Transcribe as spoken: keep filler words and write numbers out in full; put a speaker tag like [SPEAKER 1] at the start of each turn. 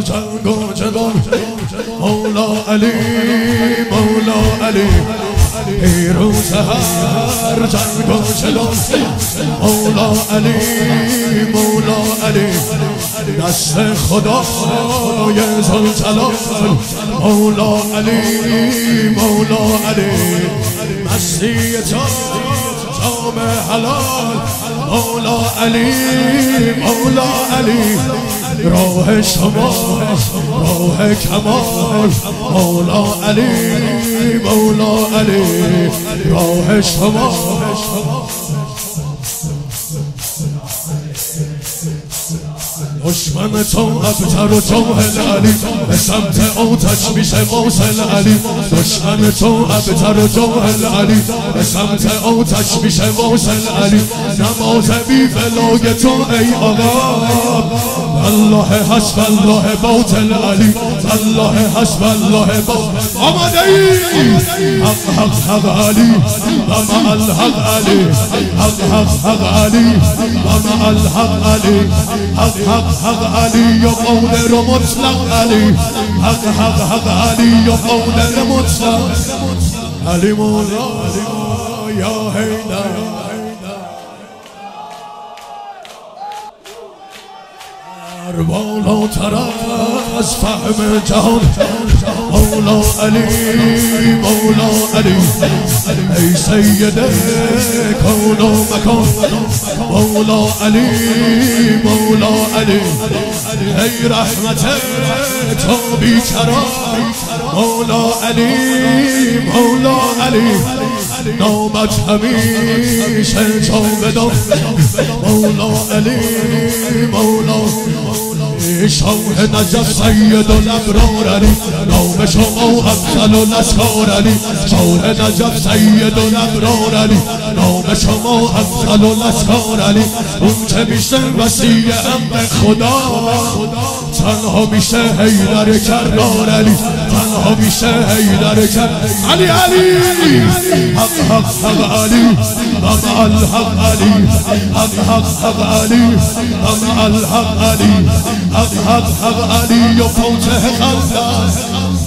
[SPEAKER 1] جنگ و جدال مولا علی مولا علی پیروز هر جنگ و جدال مولا علی مولا علی دست خدای ذوالجلال مولا علی مولا علی مستی جام حلال مولا علی مولا علی راه شما راه کمال مولا علی مولا علی راه شما دشمن تو ابتر و جاهل علی به سمت آتش میشه واصل علی دشمن تو ابتر و جاهل علی به سمت آتش میشه واصل علی نماز بی ولای تو ای آقا الله حسب الله باطل علی الله حسب الله باطل آماده ای حق حق حق علی و مع الحق علی حق حق حق علی و مع الحق علی حق حق حق علی یا قادر مطلق علی حق حق حق علی یا قادر مطلق علی مولا یا حیدر بالاتر از فهم جهان مولا علی مولا علی ای سید کون و مکان مولا علی مولا علی ای رحمت تو بیکران مولا علی مولا علی نامت همیشه جاودان مولا علی مولا شاه نجف سید الابرار علی نام شما افضل الاسرار علی شاه نجف سید الابرار علی نام شما افضل الاسرار علی اون که میشه وسیع امر خدا تنها میشه حیدر کرار علی تنها میشه حیدر کرار علی علی حق حق حق علی و مع الحق علی حق حق حق علی و مع الحق علی حق حق حق علی و فوته خلق